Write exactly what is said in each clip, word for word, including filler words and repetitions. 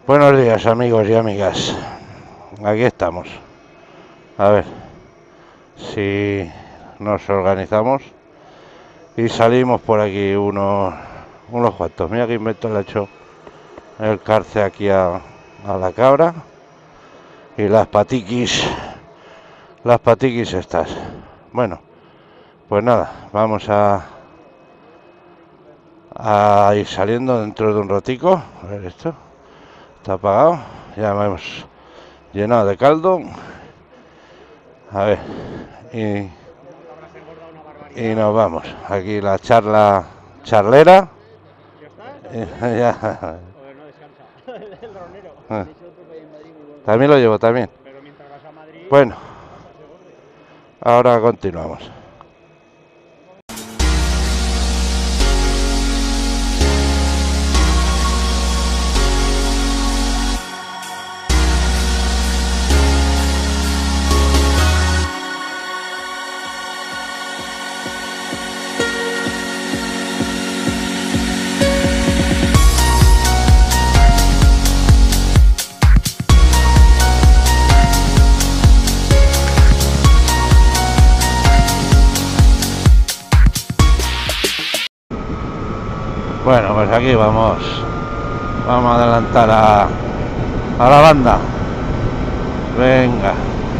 Buenos días, amigos y amigas. Aquí estamos. A ver si nos organizamos y salimos por aquí unos unos cuantos. Mira que invento le he hecho el cárcel aquí a, a la cabra y las patiquis, las patiquis estas. Bueno, pues nada, vamos a a ir saliendo dentro de un ratico. A ver, esto está apagado. Ya me hemos llenado de caldo. A ver, y, y nos vamos. Aquí la charla charlera. ¿Ya está? Ya. El dronero. También lo llevo, también. Bueno, ahora continuamos. Bueno, pues aquí vamos. Vamos a adelantar a, a la banda. Venga.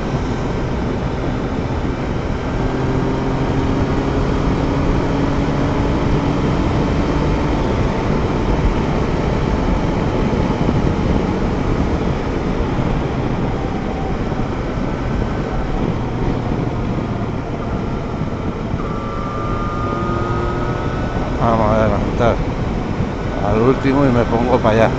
Vamos a adelantar al último y me pongo para allá.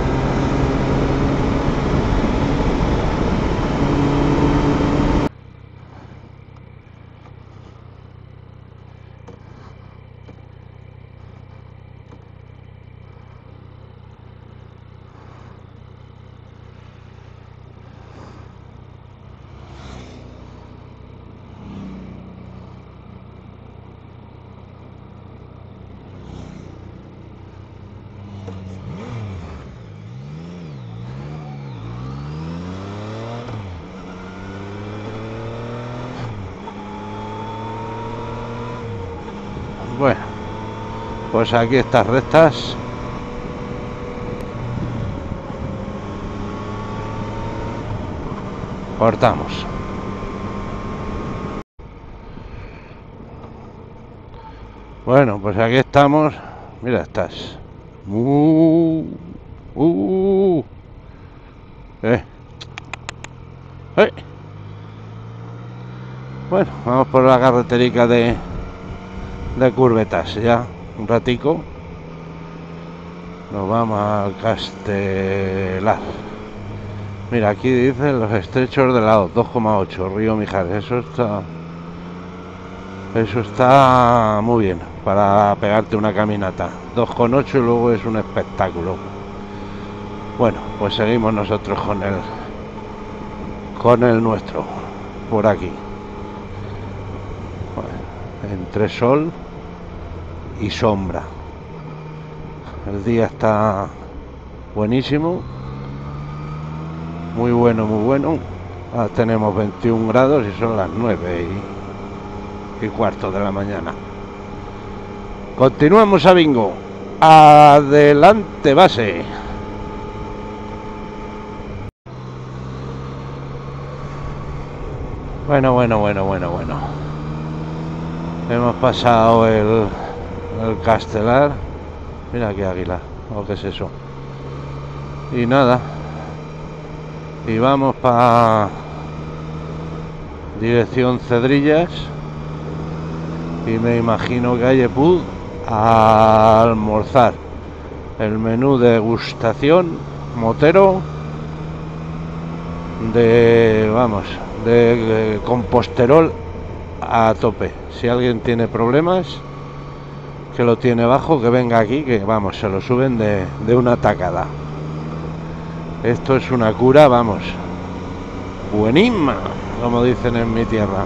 Bueno, pues aquí estas rectas. Cortamos. Bueno, pues aquí estamos. Mira, estás. Uh, uh, eh. Eh. Bueno, vamos por la carreterica de de curvetas ya un ratico. Nos vamos al Castelar. Mira, aquí dice los estrechos de lado dos coma ocho Río Mijares. Eso está eso está muy bien para pegarte una caminata. Dos coma ocho y luego es un espectáculo. Bueno, pues seguimos nosotros con el con el nuestro por aquí. Bueno, entre sol y sombra. El día está buenísimo, muy bueno, muy bueno. Ahora tenemos veintiún grados y son las nueve y, y cuarto de la mañana. Continuamos a bingo. Adelante, base. Bueno, bueno, bueno, bueno, bueno. Hemos pasado el el Castelar. Mira qué águila, o qué es eso. Y nada, y vamos para dirección Cedrillas y me imagino que hay Pud a almorzar. El menú de degustación motero de, vamos, de Composterol a tope. Si alguien tiene problemas, que lo tiene bajo, que venga aquí, que vamos, se lo suben de, de una tacada. Esto es una cura, vamos, buenísima, como dicen en mi tierra.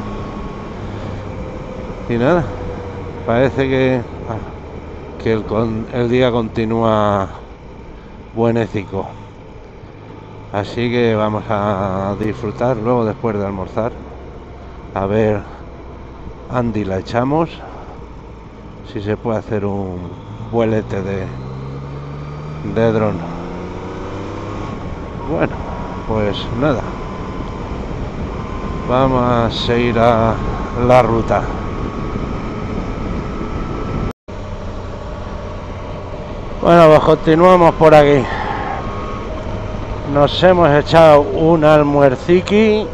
Y nada, parece que, que el, el día continúa buenecico. Así que vamos a disfrutar luego después de almorzar. A ver, Andy la echamos. Si se puede hacer un vuelete de, de dron. Bueno, pues nada. Vamos a seguir a la ruta. Bueno, pues continuamos por aquí. Nos hemos echado un almuerciqui.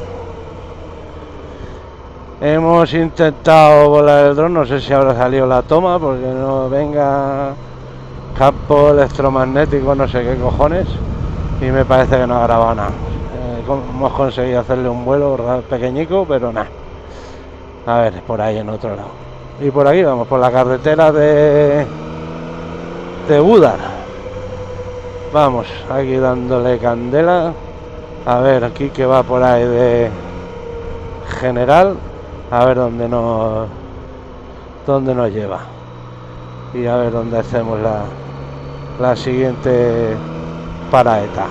Hemos intentado volar el dron, no sé si habrá salido la toma, porque no venga campo electromagnético, no sé qué cojones, y me parece que no ha grabado nada. Eh, hemos conseguido hacerle un vuelo pequeñico, pero nada. A ver, por ahí en otro lado. Y por aquí vamos, por la carretera de, de Budar. Vamos, aquí dándole candela. A ver, aquí que va por ahí de General. A ver dónde nos, dónde nos lleva. Y a ver dónde hacemos la, la siguiente paraeta.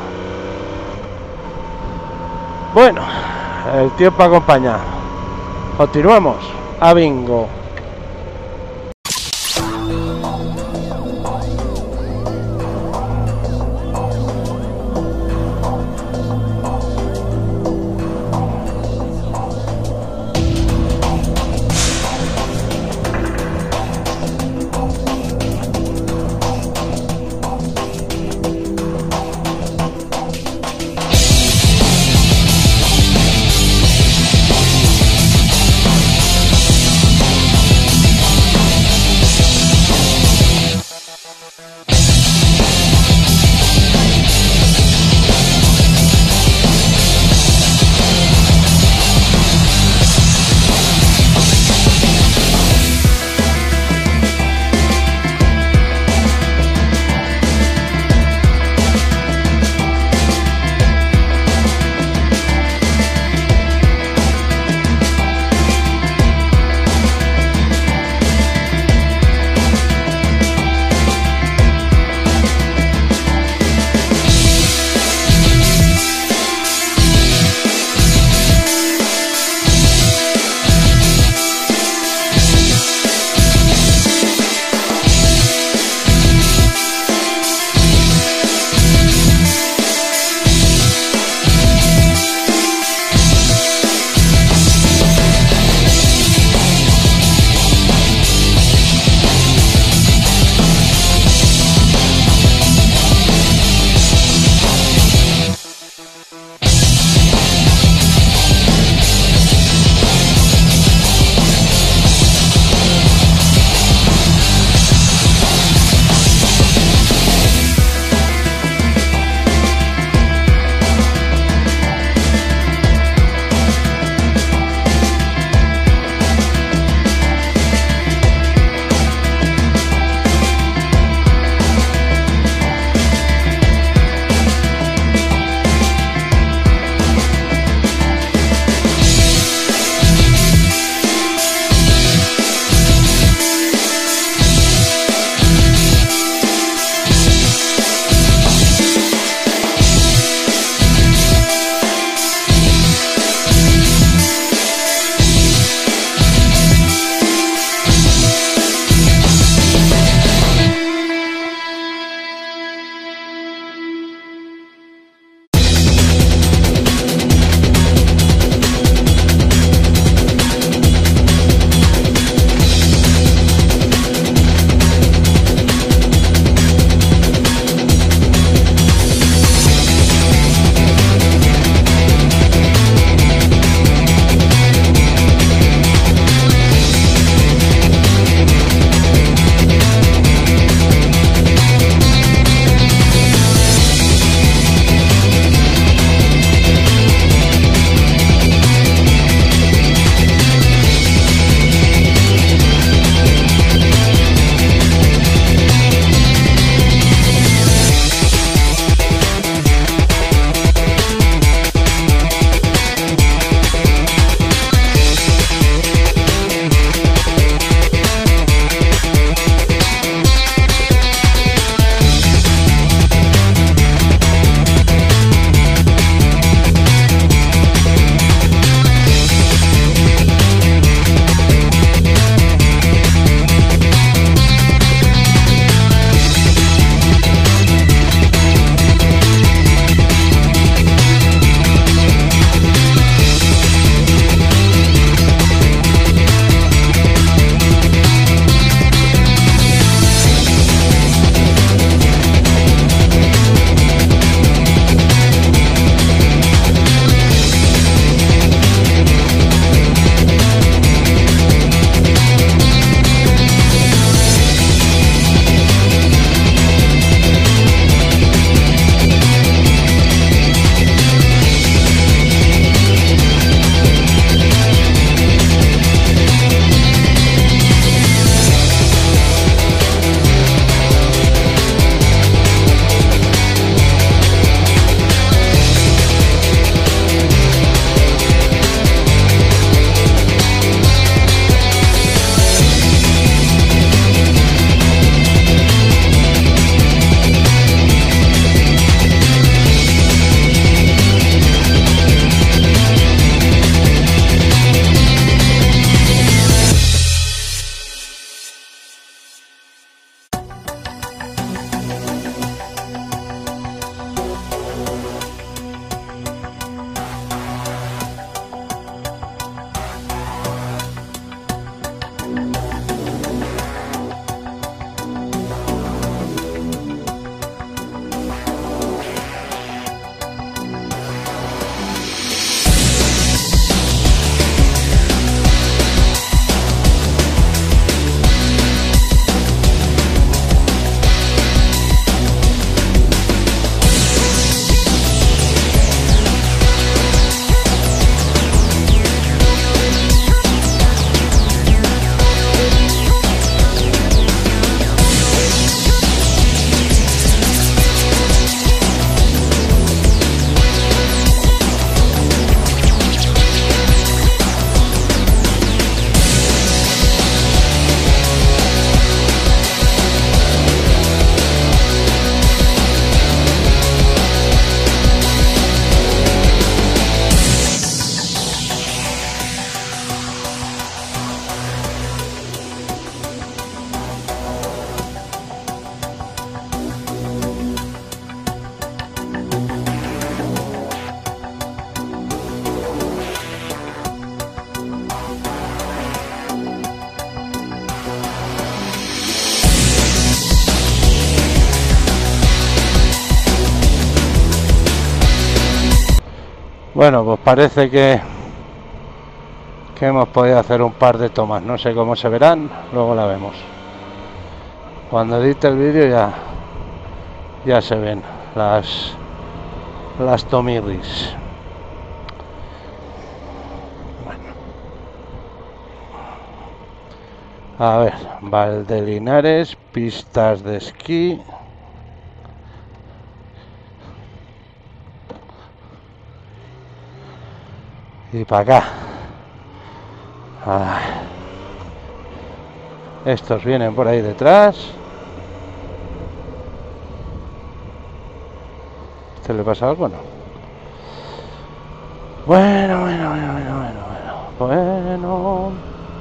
Bueno, el tiempo acompaña. Continuamos a bingo. Bueno, pues parece que que hemos podido hacer un par de tomas. No sé cómo se verán, luego la vemos. Cuando edite el vídeo ya ya se ven las las tomirris. A ver, Valdelinares, pistas de esquí. Y para acá. Ah. Estos vienen por ahí detrás. ¿Este le pasa algo? No. Bueno, bueno, bueno, bueno, bueno, bueno. Bueno.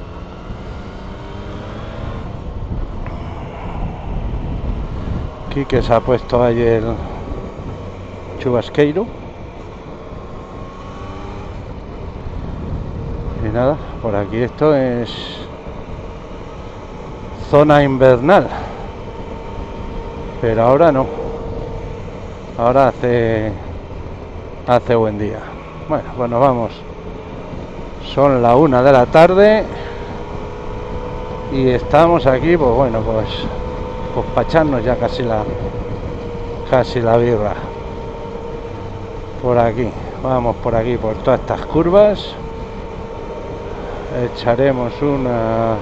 Quique se ha puesto ahí el chubasqueiro. Y nada, por aquí esto es zona invernal. Pero ahora no. Ahora hace hace buen día. Bueno, pues nos vamos. Son la una de la tarde y estamos aquí, pues bueno, pues pues para echarnos ya casi la casi la birra. Por aquí, vamos por aquí, por todas estas curvas. Echaremos una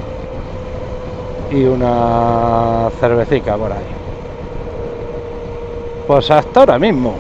y una cervecita por ahí. Pues hasta ahora mismo.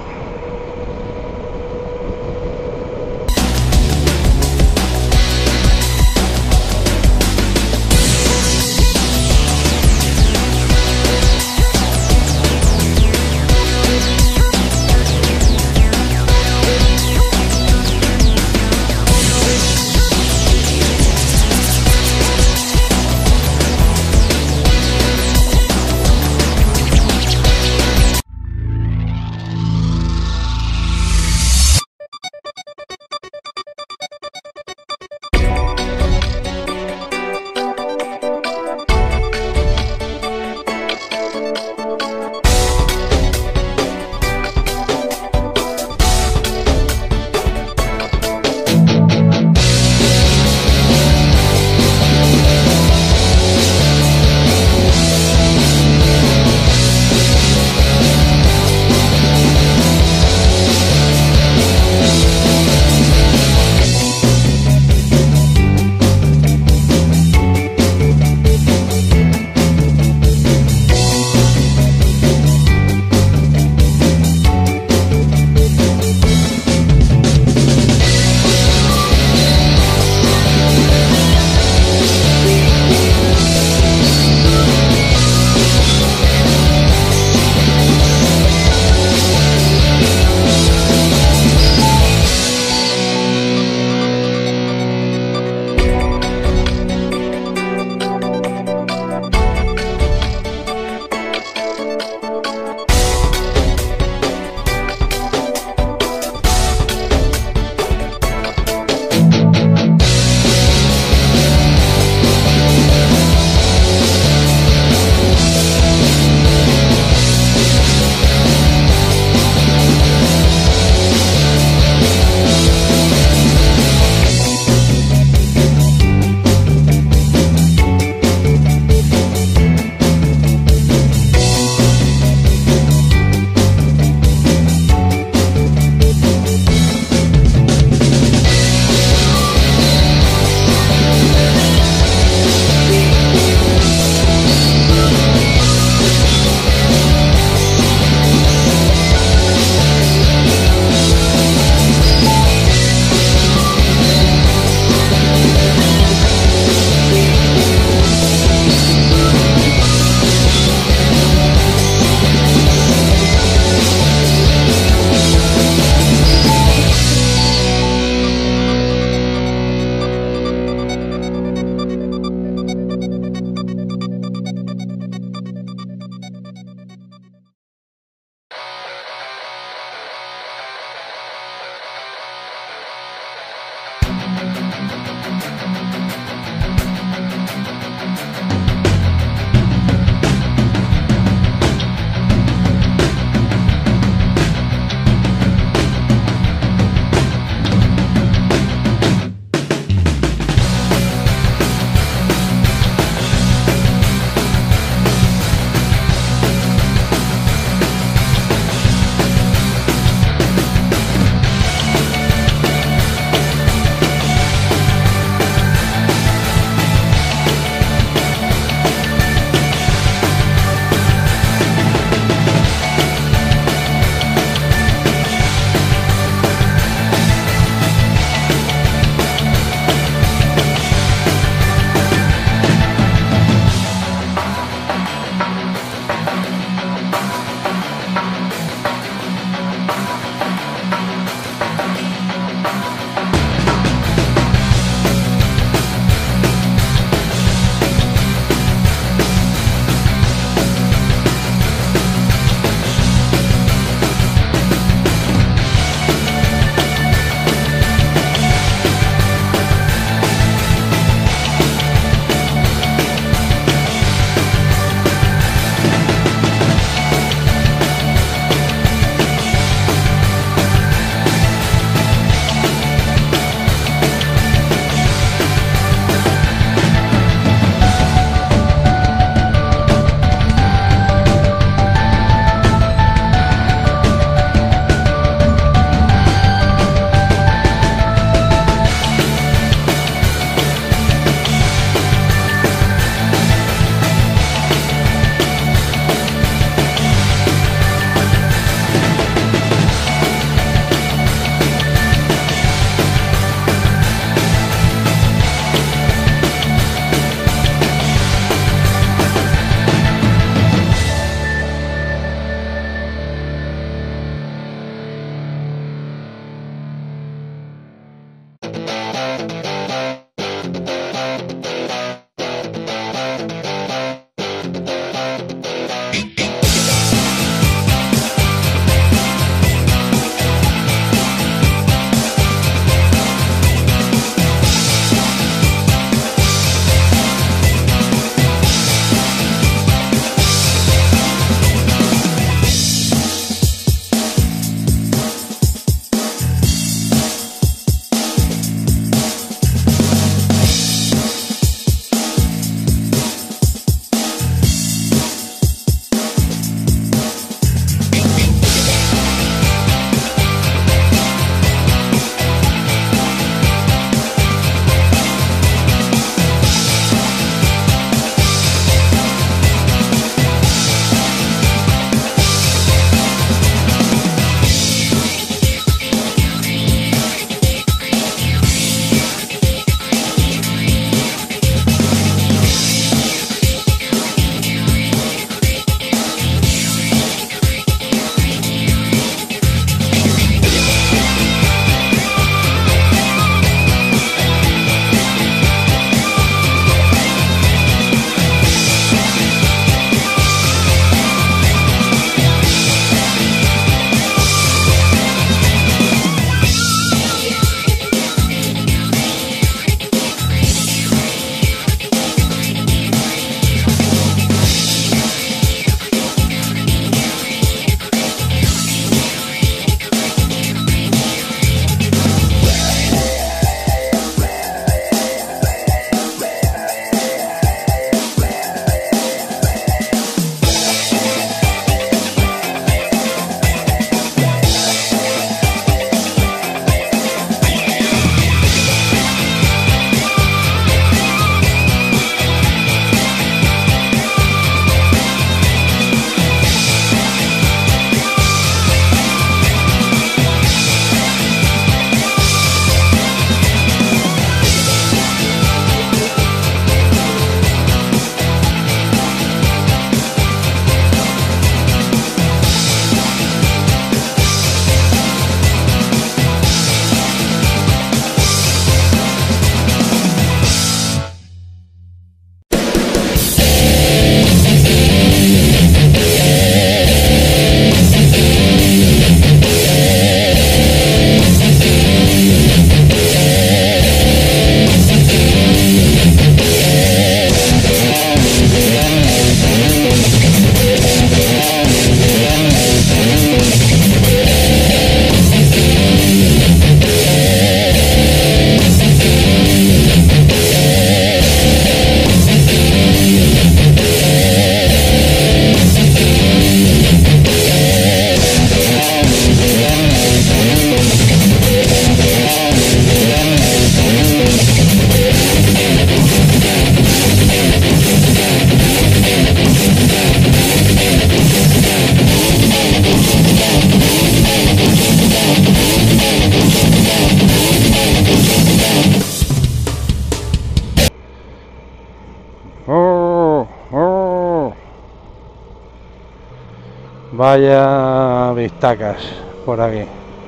Vaya vistacas por aquí.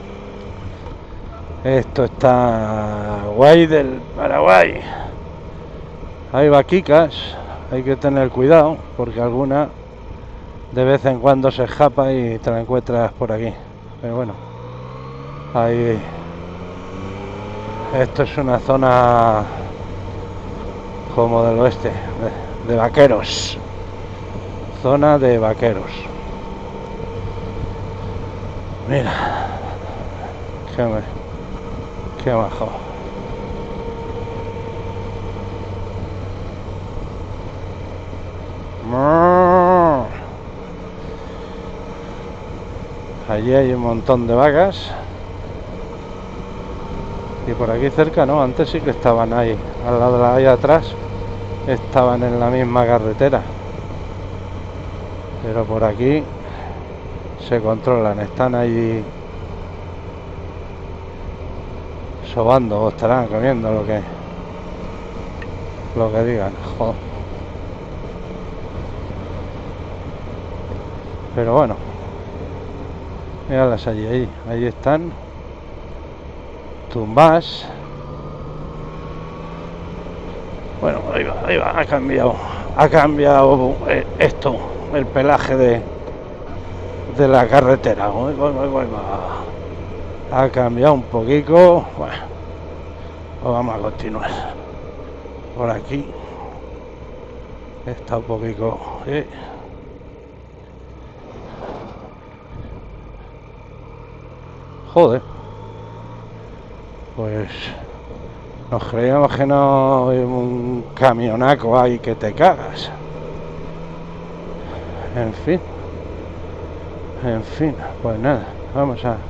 Esto está guay del Paraguay. Hay vaquicas, hay que tener cuidado porque alguna de vez en cuando se escapa y te la encuentras por aquí. Pero bueno, ahí. Esto es una zona como del oeste, de, de vaqueros. Zona de vaqueros. Mira, qué, me, qué bajo. Allí hay un montón de vacas. Y por aquí cerca no, antes sí que estaban ahí, al lado de ahí atrás, estaban en la misma carretera. Pero por aquí se controlan, están ahí sobando o estarán comiendo lo que lo que digan. Joder. Pero bueno, míralas allí, ahí, ahí están tumbas. Bueno, ahí va, ahí va, ha cambiado, ha cambiado esto, el pelaje de de la carretera. Ha cambiado un poquito. Bueno, pues vamos a continuar por aquí. Está un poquito, ¿eh? Joder, pues nos creíamos que no un camionaco ahí que te cagas. En fin, en fin, pues nada, vamos a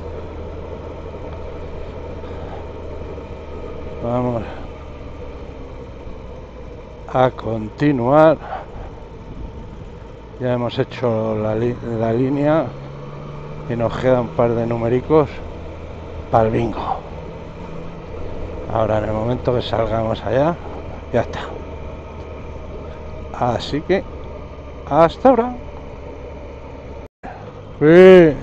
vamos a continuar. Ya hemos hecho la, li la línea y nos quedan un par de numericos para el bingo. Ahora en el momento que salgamos allá, ya está. Así que hasta ahora. Sí.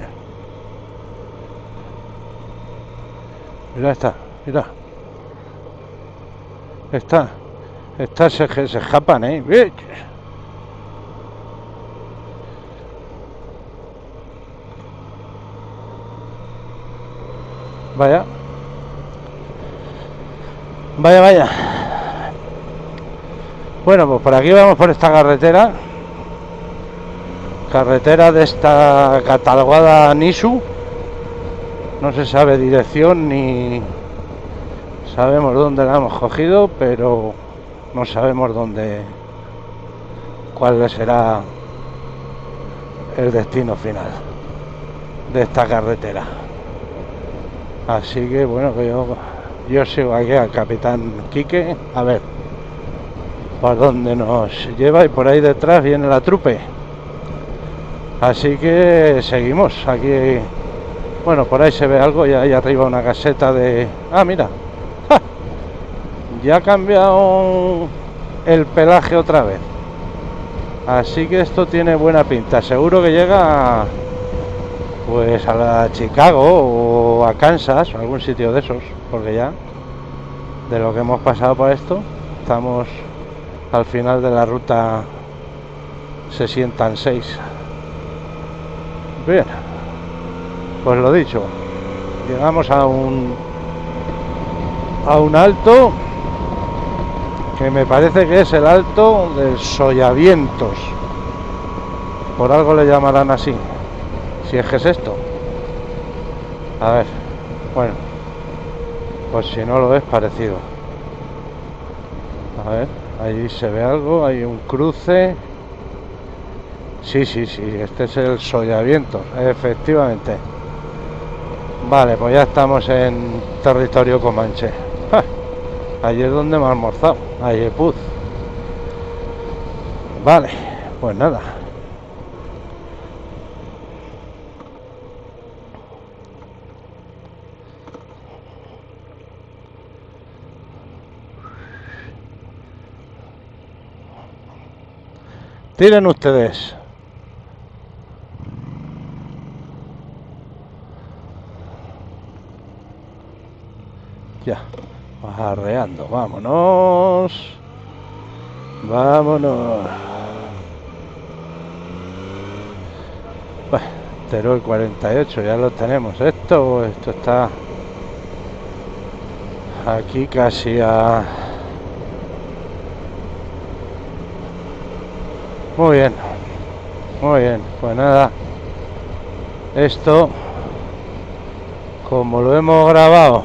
Mira, está, mira. Está, está, se, se escapan, eh. Vaya. Vaya, vaya. Bueno, pues por aquí vamos por esta carretera. Carretera de esta catalogada Nisu. No se sabe dirección ni sabemos dónde la hemos cogido, pero no sabemos dónde, cuál será el destino final de esta carretera. Así que bueno, que yo, yo sigo aquí al capitán Quique, a ver por dónde nos lleva, y por ahí detrás viene la trupe. Así que seguimos aquí. Bueno, por ahí se ve algo y ahí arriba una caseta de... Ah, mira. ¡Ja! Ya ha cambiado el pelaje otra vez. Así que esto tiene buena pinta. Seguro que llega pues a la Chicago o a Kansas o algún sitio de esos, porque ya de lo que hemos pasado por esto estamos al final de la ruta sesenta y seis. Bien, pues lo dicho, llegamos a un a un alto que me parece que es el alto del Sollavientos, por algo le llamarán así, si es que es esto. A ver, bueno, pues si no lo es, parecido. A ver, ahí se ve algo, hay un cruce. Sí, sí, sí, este es el Sollavientos, efectivamente. Vale, pues ya estamos en territorio comanche. ¡Ja! Allí es donde me he almorzado, ahí es Puz. Vale, pues nada. Tiren ustedes. Ya, arreando, vámonos. Vámonos. Bueno, Teruel cuarenta y ocho, ya lo tenemos. Esto, esto está aquí casi a... Muy bien, muy bien, pues nada, esto, como lo hemos grabado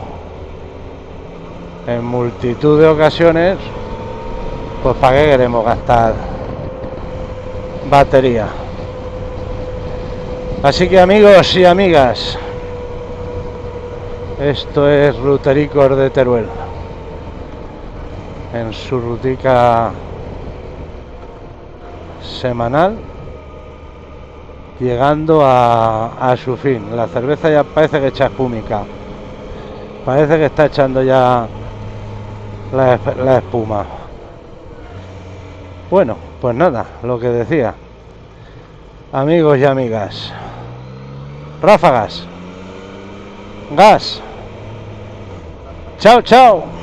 en multitud de ocasiones, pues para qué queremos gastar batería. Así que amigos y amigas, esto es Rutericos de Teruel, en su rutica semanal, llegando a, a su fin. La cerveza ya parece que echa espumica, parece que está echando ya la, la espuma. Bueno, pues nada, lo que decía, amigos y amigas, ráfagas, gas, chao chao.